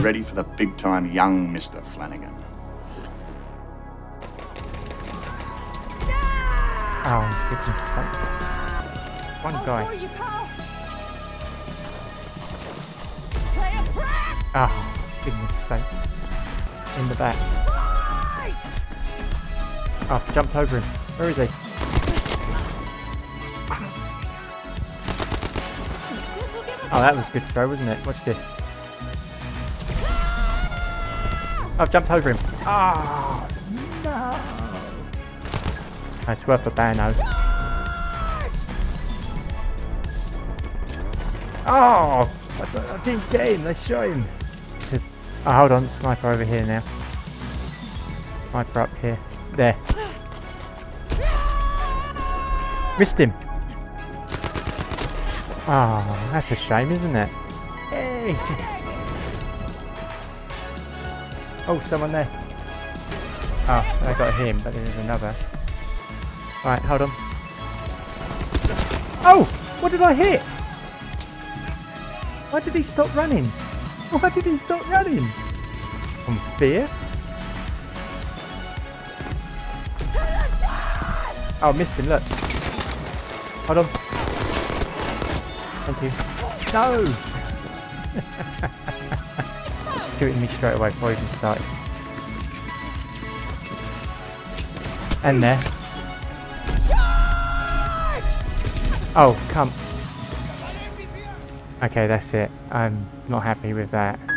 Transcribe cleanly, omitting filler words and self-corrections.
ready for the big-time young Mr. Flanagan. Oh, goodness sake. One guy. Oh, goodness sake. In the back. Oh, jumped over him. Where is he? Oh, that was a good throw, wasn't it? Watch this. I've jumped over him. Oh, no. It's worth a banno. Oh, I didn't get him. They shot him. Oh, hold on. Sniper over here now. Sniper up here. There. Missed him. Oh, that's a shame, isn't it? Hey. Oh, someone there. Oh, I got him, but there's another. Right, hold on. Oh! What did I hit? Why did he stop running? Why did he stop running? From fear? Oh, missed him, look. Hold on. Thank you. No! Shooting me straight away before I even started. And there. Oh, come. Okay, that's it. I'm not happy with that.